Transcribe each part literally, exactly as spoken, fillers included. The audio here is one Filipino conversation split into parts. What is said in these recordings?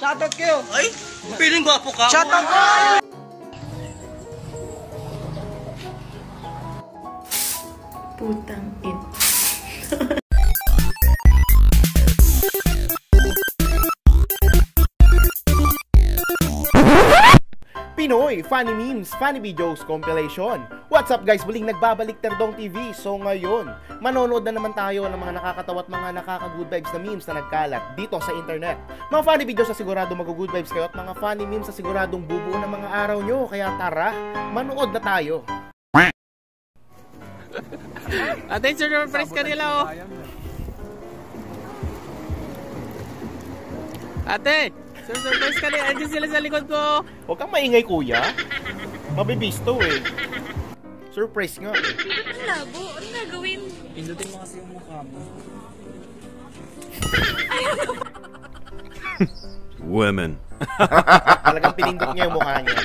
Shoutout kayo! Ay, piling gwapo ka! Shoutout ko! Putang it. Pinoy Funny Memes, Funny Videos Compilation. What's up guys? Muling nagbabalik Terdong T V. So ngayon, manonood na naman tayo ng mga nakakatawa at mga nakaka-good vibes na memes na nagkalat dito sa internet. Mga funny videos na sigurado mag-good vibes kayo at mga funny memes na siguradong bubuo ng mga araw nyo. Kaya tara, manood na tayo. Ate, surprise ka nila oh. Ate, surprise ka nila. Andiyan sila sa likod ko. Huwag kang maingay kuya. Mabibisto eh. Surprise nga. Ang labo. Ano nagawin? Pindutin mo kasi yung mukha mo. Women. Talagang pinindot niya yung mukha niya.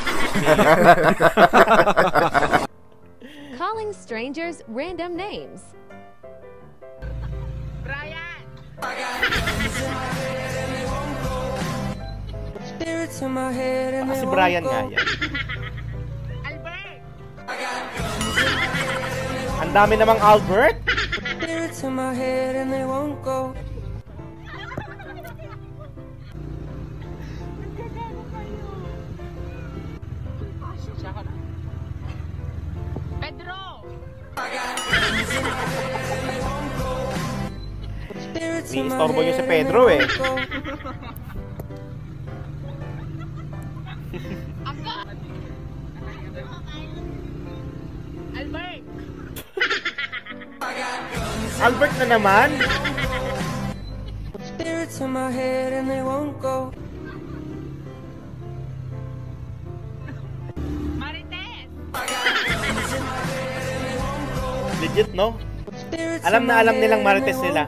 Calling strangers random names. Brian! Ah, si Brian nga yan. Albert! Ang dami namang Albert. Pedro! Ni-istorbo nyo si Pedro eh. Albert! Albert na naman. Marites! Legit no? Alam na alam nilang Marites nila.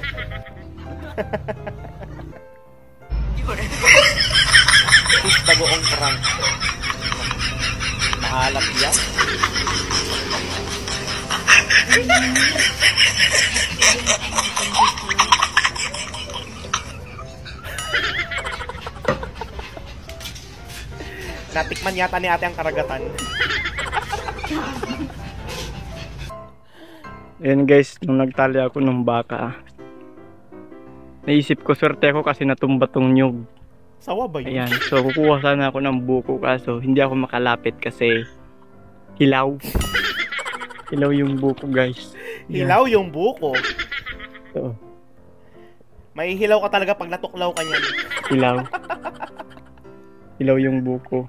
Push bagoong prank. Maalat yan. Natikman yata ni ate ang karagatan. Ayan guys, nung nagtali ako ng baka, naisip ko swerte ako kasi natumba tong nyug. Sawa ba yun? Ayan, so kukuha sana ako ng buko kaso hindi ako makalapit kasi hilaw. Hilaw yung buko guys. Hilaw yung buko? So, may hilaw ka talaga pag natuklaw ka niyan. hilaw. Hilaw yung buko.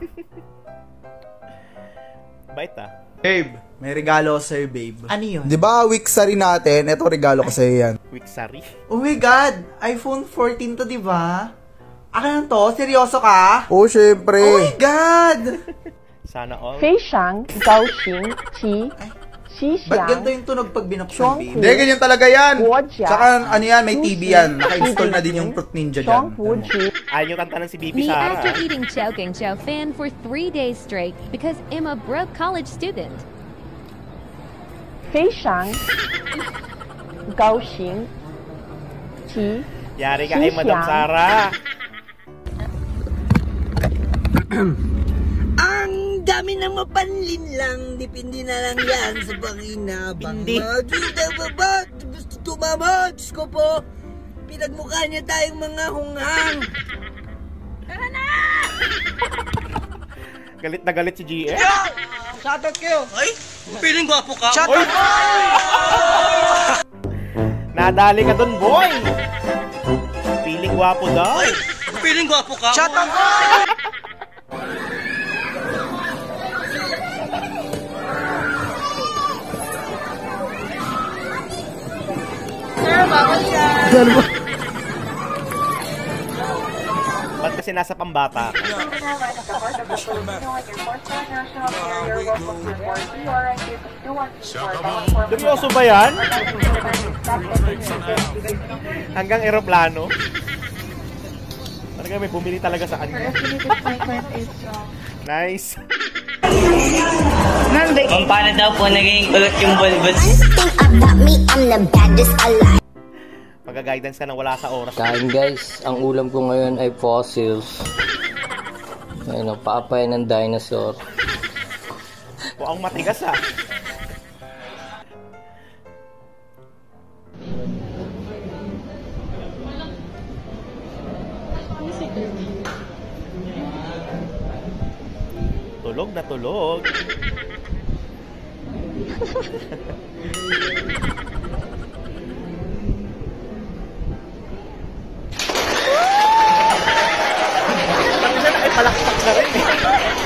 Bait ah. Babe, may regalo ako sa'yo, babe. Ano yun? Di ba, Wixari natin? Ito, regalo ko sa'yo yan. Wixari? Oh my God! iPhone fourteen to, di ba? Akin to? Seryoso ka? Oh, syempre. Oh my God! Sana all. 非常高兴其 Ba't ganito yung tunog pag binuksan, babe? Hindi, ganyan talaga yan. Tsaka, ano yan, may T V yan. Naka-install na din yung Fruit Ninja dyan. Ayaw yung kanta ng si Bibi Me Sara. after eating Chowking Chow fan for three days straight because I'm a broke college student. 非常高兴其 Yari ka kay Madam Sara. Ang dami ng mapanlin lang, dipindi na lang yan sa panginabang. Pindi. Gusto tumama, Diyos ko po. Pinagmukha niya tayong mga hunghang. Tara na! Galit na galit si G F. Shoutout kayo! Ay, piling gwapo ka! Shoutout ko! Nadali ka dun, boy! Piling gwapo daw. Ay, piling gwapo ka! Shoutout ko! Sir, bawal siya! Ba't kasi nasa pambata ka? Seryoso ba yan? Hanggang eroplano? Talaga may bumili talaga sa kanya. Nice. Kung paano daw po naging ulot yung bulbos? Magaguidance ka na wala sa oras. Kain guys, ang ulam ko ngayon ay fossils. Ayun, paapay ng dinosaur. O ang matigas ah. Tulog na tulog. Palakpak na rin eh.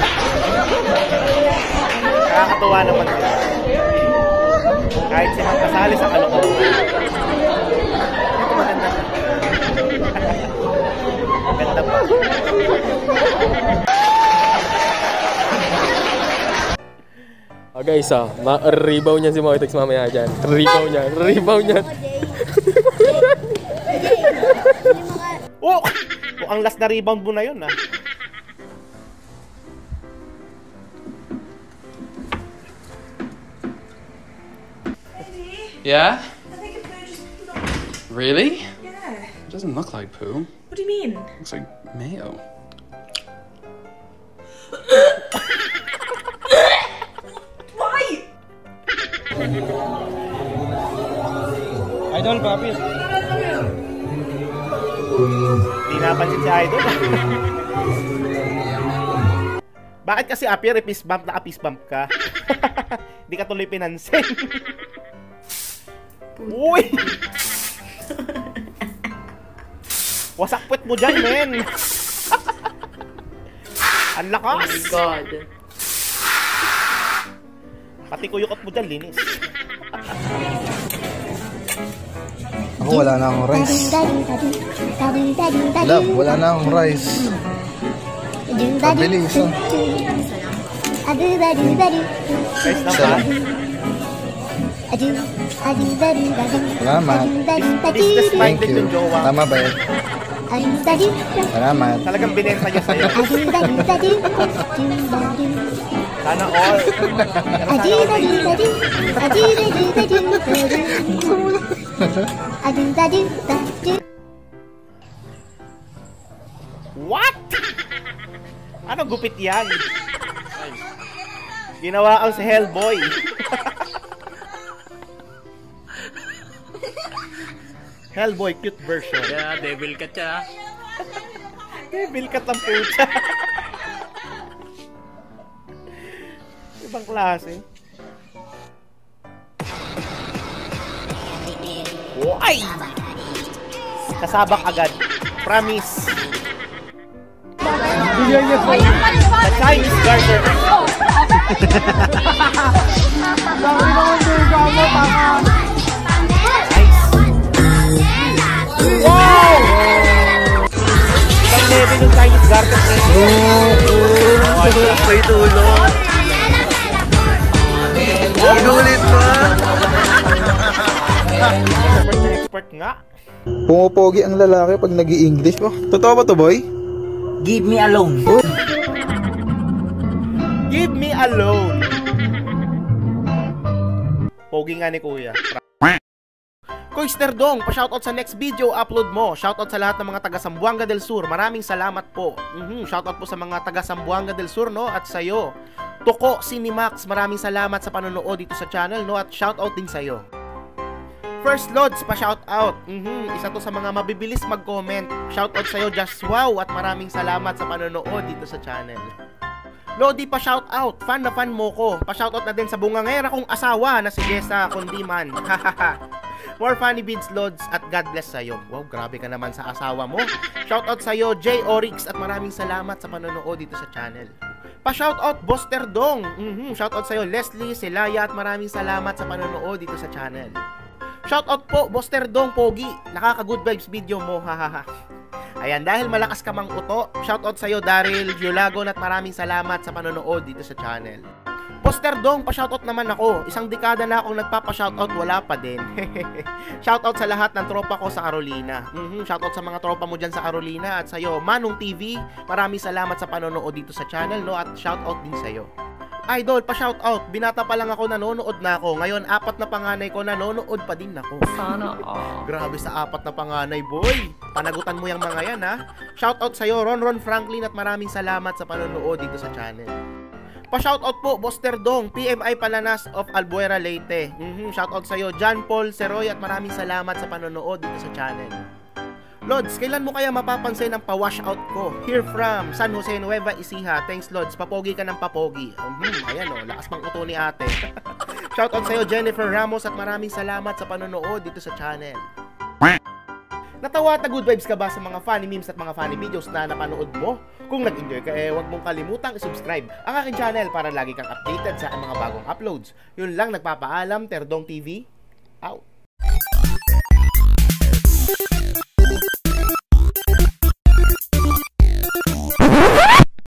Nakakatuwa naman sila. Kahit silang kasali sa kalokohan. Ito maganda. Maganda pa. Oh guys, ah, ma-rebound niyan si Moitex mamaya dyan. Rebound niyan, rebound niyan. Oh! Oh, ang last na rebound mo na yun ah. Yeah? I think it's better just put on. Really? Yeah. It doesn't look like poo. What do you mean? It looks like mayo. Why? Idol, papi. Hindi napansin si Idol. Bakit kasi appear eh, fist bump na fist bump ka? Hindi ka tuloy pinansin. Uy! Wasak puwet mo dyan, men! Ang lakas! Oh my God. Pati kuyukot mo dyan, linis. Ako wala na akong rice. Love, wala na akong rice. Pabilis ah. Guys naman. Salamat. Business-minded yung jowa. Tama ba yun? Salamat. Talagang binenta niya sa'yo. Sana all. What? Ano gupit yan? Ginawa ang si Hellboy. Hellboy cute version. Yeah, devil cat siya. Devil cat ang puta. Ibang klase. Ay! Kasabak agad. Promise. The Chinese garter. Wow! Ibang level yung Chinese garter. Oh, oh, may tulong. Inulit pa. Expert na expert nga. Pumopogi ang lalaki pag nag-i-English. Oh, totoo ba to, boy? Give me alone. Give me alone. Pogi nga ni Kuya. Koister Dong, pa-shoutout sa next video upload mo. Shoutout sa lahat ng mga taga Zamboanga del Sur. Maraming salamat po. Mm-hmm. Shoutout po sa mga taga Zamboanga del Sur, no? At sa'yo. Tuko Cinemax, maraming salamat sa panonood dito sa channel, no? At shoutout din sa'yo. First Lods, pa-shoutout. Mm-hmm. Isa to sa mga mabibilis mag-comment. Shoutout sa'yo, Just Wow. At maraming salamat sa panonood dito sa channel. Lodi, pa-shoutout. Fan na fan mo ko. Pa-shoutout na din sa bungangera kong asawa na si Jessa Condiman. Hahaha. More funny vids, Lods, at God bless sa'yo. Wow, grabe ka naman sa asawa mo. Shoutout sa'yo, J. Oryx, at maraming salamat sa panonood dito sa channel. Pa-shoutout, Buster Dong. Mm-hmm. Shoutout sa'yo, Leslie, Celaya, at maraming salamat sa panonood dito sa channel. Shoutout po, Buster Dong Pogi. Nakaka-good vibes video mo, hahaha. Ayan, dahil malakas ka mang uto, shoutout sa'yo, Daryl Giolagon, at maraming salamat sa panonood dito sa channel. Buster Dong, pa-shoutout naman ako. Isang dekada na akong nagpapa-shoutout, wala pa din. Shoutout sa lahat ng tropa ko sa Carolina. Mm-hmm. Shoutout sa mga tropa mo dyan sa Carolina. At sa'yo, Manong T V, maraming salamat sa panonood dito sa channel, no? At shoutout din sa'yo. Idol, pa-shoutout. Binata pa lang ako, nanonood na ako. Ngayon, apat na panganay ko, nanonood pa din ako. Sana all. Grabe sa apat na panganay, boy. Panagutan mo yung mga yan, ha? Shoutout sa'yo, Ron Ron Franklin, at maraming salamat sa panonood dito sa channel. Pa-shoutout po, Boster Dong, P M I Palanas of Albuera, Leyte. Mm-hmm, shoutout sa'yo, John Paul Seroy, at maraming salamat sa panonood dito sa channel. Lods, kailan mo kaya mapapansin ang pa-wash out ko? Here from San Jose, Nueva Ecija. Thanks, Lods. Papogi ka ng papogi. Hmm, ayan o, lakas pang uto ni ate. Shoutout sa'yo, Jennifer Ramos, at maraming salamat sa panonood dito sa channel. Natawa at good vibes ka ba sa mga funny memes at mga funny videos na napanood mo? Kung nag-enjoy ka, eh, huwag mong kalimutang i-subscribe ang aking channel para lagi kang updated sa mga bagong uploads. Yun lang, nagpapaalam, Terdong T V, out.